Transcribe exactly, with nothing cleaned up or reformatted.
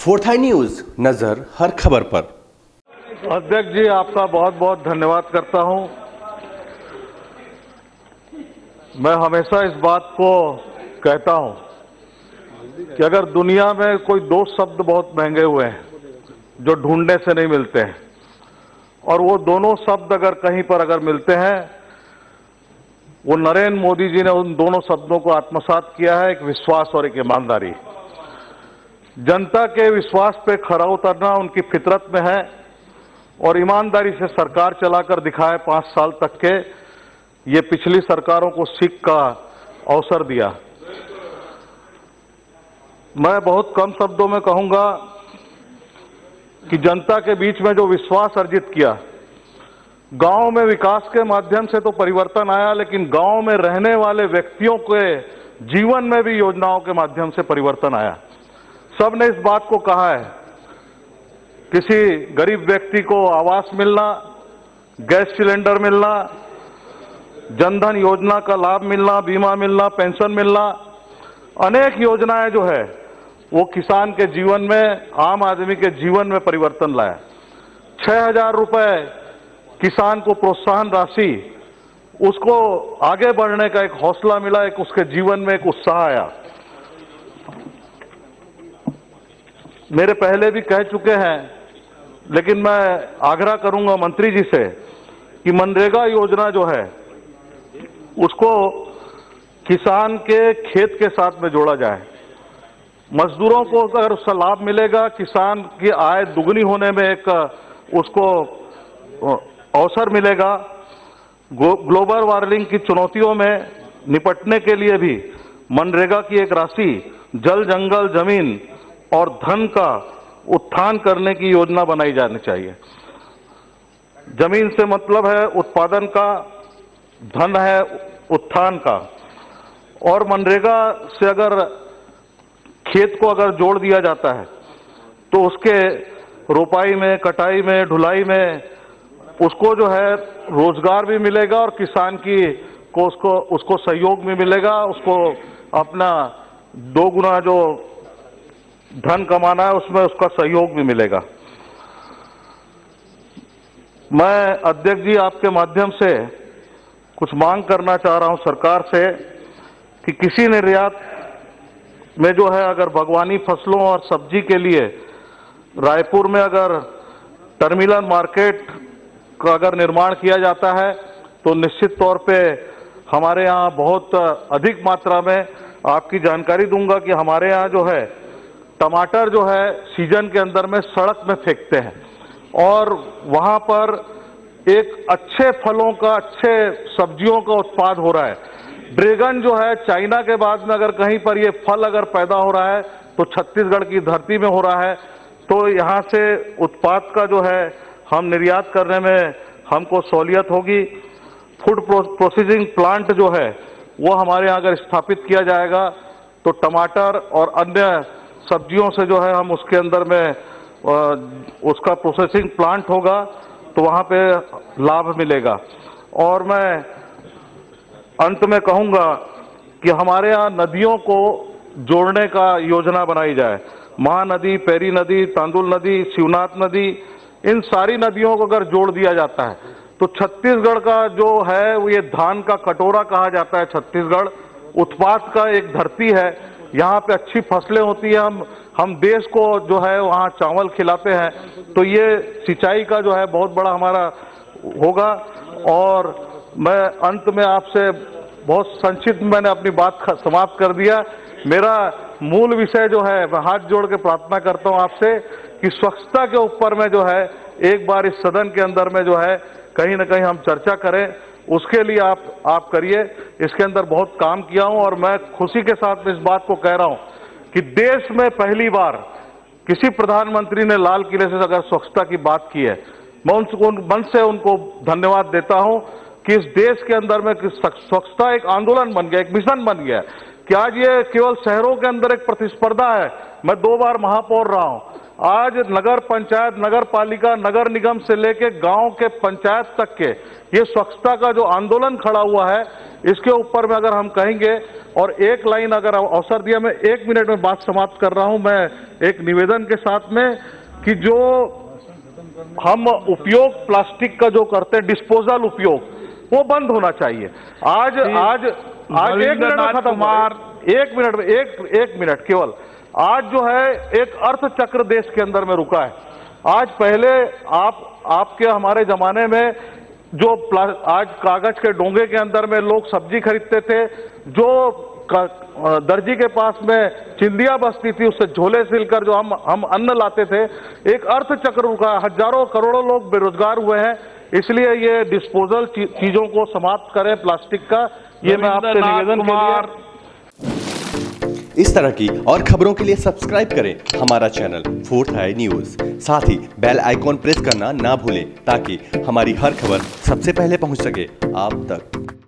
Fourth आई news, नजर हर खबर पर। अध्यक्ष जी, आपका बहुत बहुत धन्यवाद करता हूं। मैं हमेशा इस बात को कहता हूं कि अगर दुनिया में कोई दो शब्द बहुत महंगे हुए हैं जो ढूंढने से नहीं मिलते हैं, और वो दोनों शब्द अगर कहीं पर अगर मिलते हैं, वो नरेंद्र मोदी जी ने उन दोनों शब्दों को आत्मसात किया है, एक विश्वास और एक ईमानदारी। जनता के विश्वास पे खरा उतरना उनकी फितरत में है और ईमानदारी से सरकार चलाकर दिखाए पांच साल तक के, ये पिछली सरकारों को सीख का अवसर दिया। मैं बहुत कम शब्दों में कहूंगा कि जनता के बीच में जो विश्वास अर्जित किया, गांव में विकास के माध्यम से तो परिवर्तन आया, लेकिन गांव में रहने वाले व्यक्तियों के जीवन में भी योजनाओं के माध्यम से परिवर्तन आया। सबने इस बात को कहा है, किसी गरीब व्यक्ति को आवास मिलना, गैस सिलेंडर मिलना, जनधन योजना का लाभ मिलना, बीमा मिलना, पेंशन मिलना, अनेक योजनाएं जो है वो किसान के जीवन में, आम आदमी के जीवन में परिवर्तन लाया। छह हजार रुपए किसान को प्रोत्साहन राशि, उसको आगे बढ़ने का एक हौसला मिला, एक उसके जीवन में एक उत्साह आया। मेरे पहले भी कह चुके हैं, लेकिन मैं आग्रह करूंगा मंत्री जी से कि मनरेगा योजना जो है उसको किसान के खेत के साथ में जोड़ा जाए। मजदूरों को अगर उसका लाभ मिलेगा, किसान की आय दुगनी होने में एक उसको अवसर मिलेगा। ग्लोबल वार्मिंग की चुनौतियों में निपटने के लिए भी मनरेगा की एक राशि जल, जंगल, जमीन और धन का उत्थान करने की योजना बनाई जानी चाहिए। जमीन से मतलब है उत्पादन का, धन है उत्थान का। और मनरेगा से अगर खेत को अगर जोड़ दिया जाता है तो उसके रोपाई में, कटाई में, ढुलाई में उसको जो है रोजगार भी मिलेगा और किसान की को उसको उसको सहयोग भी मिलेगा। उसको अपना दो गुना जो धन कमाना है उसमें उसका सहयोग भी मिलेगा। मैं अध्यक्ष जी आपके माध्यम से कुछ मांग करना चाह रहा हूं सरकार से कि किसी निर्यात में जो है अगर बागवानी फसलों और सब्जी के लिए रायपुर में अगर टर्मिनल मार्केट का अगर निर्माण किया जाता है तो निश्चित तौर पे हमारे यहाँ बहुत अधिक मात्रा में, आपकी जानकारी दूंगा कि हमारे यहाँ जो है टमाटर जो है सीजन के अंदर में सड़क में फेंकते हैं और वहां पर एक अच्छे फलों का, अच्छे सब्जियों का उत्पाद हो रहा है। ड्रैगन जो है चाइना के बाद में अगर कहीं पर ये फल अगर पैदा हो रहा है तो छत्तीसगढ़ की धरती में हो रहा है। तो यहाँ से उत्पाद का जो है हम निर्यात करने में हमको सहूलियत होगी। फूड प्रोसेसिंग प्लांट जो है वो हमारे यहाँ अगर स्थापित किया जाएगा तो टमाटर और अन्य सब्जियों से जो है हम उसके अंदर में उसका प्रोसेसिंग प्लांट होगा तो वहाँ पे लाभ मिलेगा। और मैं अंत में कहूँगा कि हमारे यहाँ नदियों को जोड़ने का योजना बनाई जाए। महानदी, पेरी नदी, तांदुल नदी, शिवनाथ नदी, इन सारी नदियों को अगर जोड़ दिया जाता है तो छत्तीसगढ़ का जो है वो ये धान का कटोरा कहा जाता है। छत्तीसगढ़ उत्पाद का एक धरती है, यहाँ पे अच्छी फसलें होती है। हम हम देश को जो है वहाँ चावल खिलाते हैं, तो ये सिंचाई का जो है बहुत बड़ा हमारा होगा। और मैं अंत में आपसे बहुत संक्षिप्त मैंने अपनी बात समाप्त कर दिया। मेरा मूल विषय जो है, मैं हाथ जोड़ के प्रार्थना करता हूँ आपसे कि स्वच्छता के ऊपर में जो है एक बार इस सदन के अंदर में जो है कहीं ना कहीं हम चर्चा करें, उसके लिए आप आप करिए। इसके अंदर बहुत काम किया हूं और मैं खुशी के साथ इस बात को कह रहा हूं कि देश में पहली बार किसी प्रधानमंत्री ने लाल किले से अगर स्वच्छता की बात की है, मैं उनको मन से उनको धन्यवाद देता हूं कि इस देश के अंदर में स्वच्छता एक आंदोलन बन गया, एक मिशन बन गया कि आज ये केवल शहरों के अंदर एक प्रतिस्पर्धा है। मैं दो बार महापौर रहा हूं, आज नगर पंचायत, नगर पालिका, नगर निगम से लेके गांव के पंचायत तक के ये स्वच्छता का जो आंदोलन खड़ा हुआ है, इसके ऊपर में अगर हम कहेंगे और एक लाइन अगर अवसर दिया, मैं एक मिनट में बात समाप्त कर रहा हूं। मैं एक निवेदन के साथ में कि जो हम उपयोग प्लास्टिक का जो करते हैं, डिस्पोजल उपयोग, वो बंद होना चाहिए। आज आज आज एक मिनट में खत्म, एक मिनट में एक एक मिनट केवल। आज जो है एक अर्थ चक्र देश के अंदर में रुका है। आज पहले आप आपके हमारे जमाने में जो आज कागज के डोंगे के अंदर में लोग सब्जी खरीदते थे, जो दर्जी के पास में चिंदिया बसती थी, उससे झोले सिलकर जो हम हम अन्न लाते थे, एक अर्थ चक्र रुका। हजारों करोड़ों लोग बेरोजगार हुए हैं। इसलिए ये डिस्पोजल चीजों को समाप्त करें प्लास्टिक का, ये मैं आपसे निवेदन के लिए। इस तरह की और खबरों के लिए सब्सक्राइब करें हमारा चैनल फोर्थ आई न्यूज। साथ ही बेल आइकॉन प्रेस करना ना भूलें ताकि हमारी हर खबर सबसे पहले पहुंच सके आप तक।